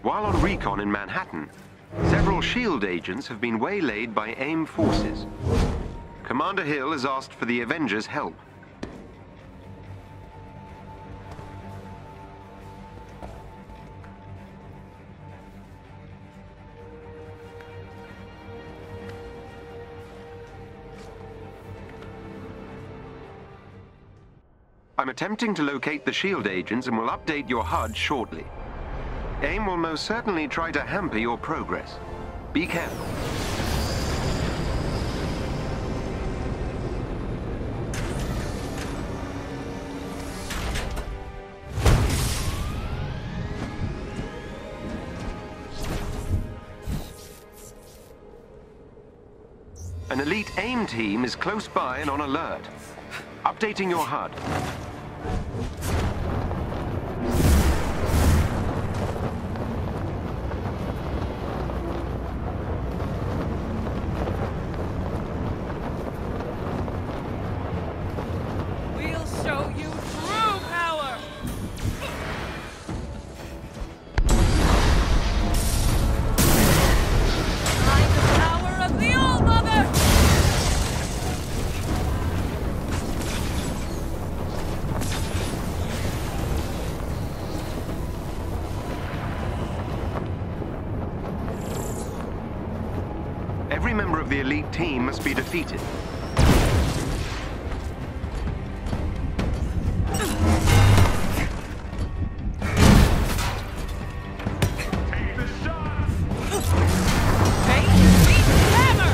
While on recon in Manhattan, several SHIELD agents have been waylaid by AIM forces. Commander Hill has asked for the Avengers' help. I'm attempting to locate the SHIELD agents and will update your HUD shortly. AIM will most certainly try to hamper your progress. Be careful. An elite AIM team is close by and on alert. Updating your HUD. We'll show you true power! Find the power of the All-Mother! Every member of the elite team must be defeated. Take the shot! Face beat hammer!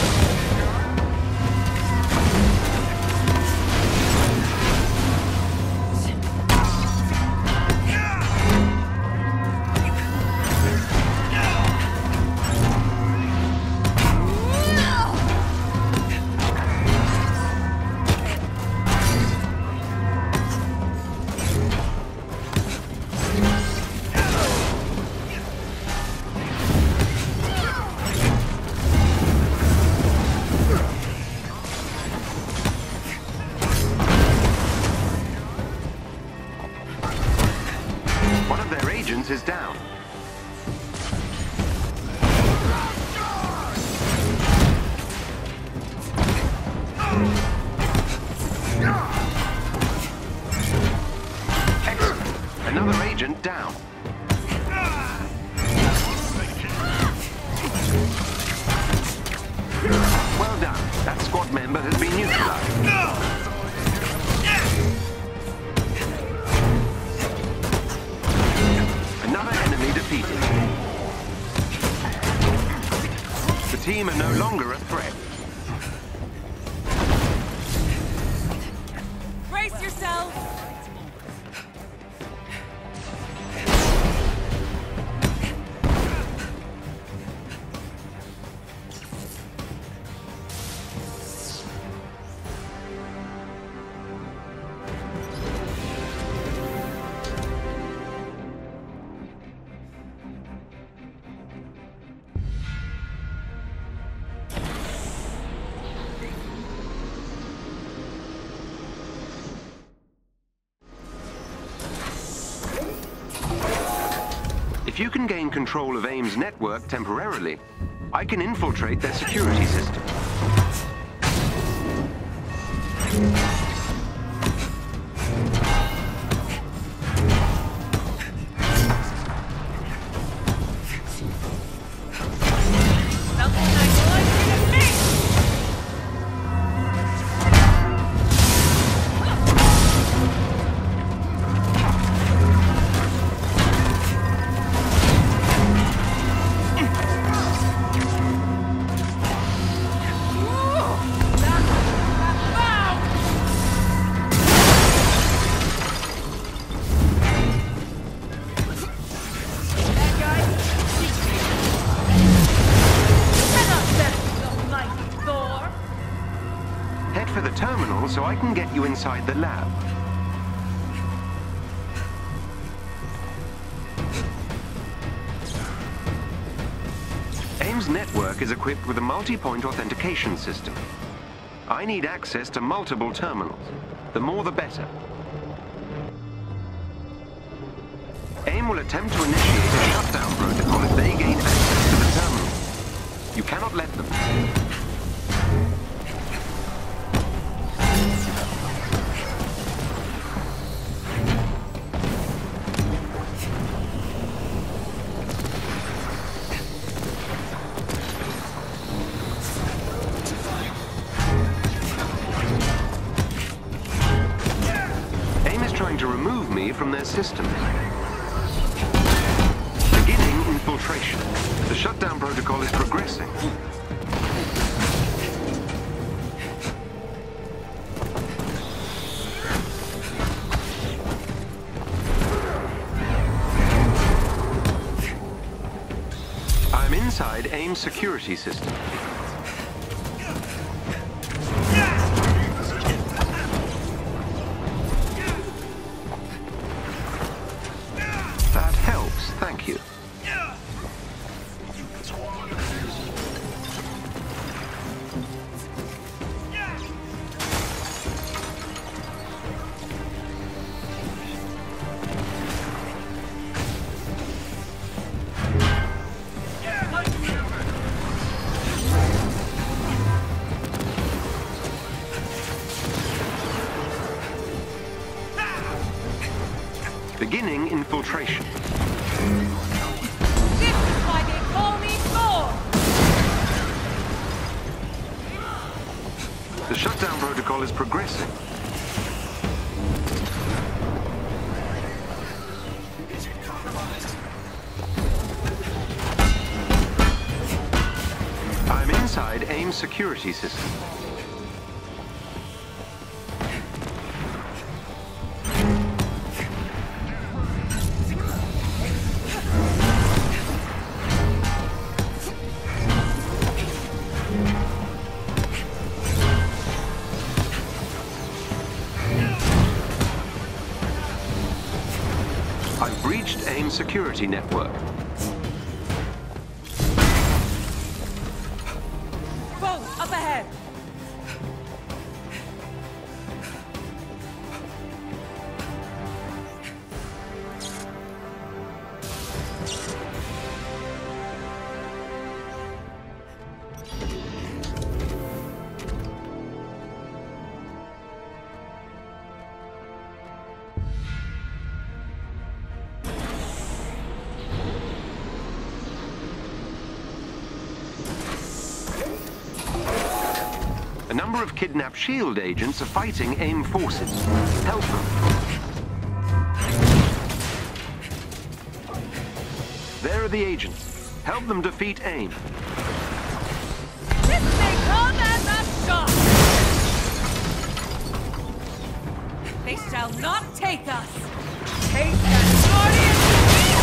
One of their agents is down. Excellent. Another agent down. Well done. That squad member has been neutralized. Another enemy defeated. The team are no longer a threat. Brace yourselves! If you can gain control of AIM's network temporarily, I can infiltrate their security system. Something I want you to face! Head for the terminal so I can get you inside the lab. AIM's network is equipped with a multi-point authentication system. I need access to multiple terminals. The more the better. AIM will attempt to initiate a shutdown protocol if they gain access to the terminal. You cannot let them. To remove me from their system. Beginning infiltration. The shutdown protocol is progressing. I'm inside AIM's security system. Thank you. Beginning infiltration. This is why they call me Thor! The shutdown protocol is progressing. I'm inside AIM's security system. I've breached AIM's security network. Boat up ahead! A number of kidnapped SHIELD agents are fighting AIM forces. Help them. There are the agents. Help them defeat AIM. This may come as a shock! They shall not take us! Taste that guardian steel!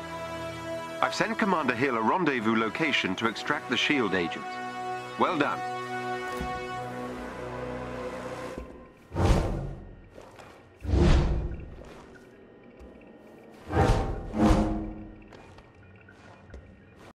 I've sent Commander Hill a rendezvous location to extract the SHIELD agents. Well done.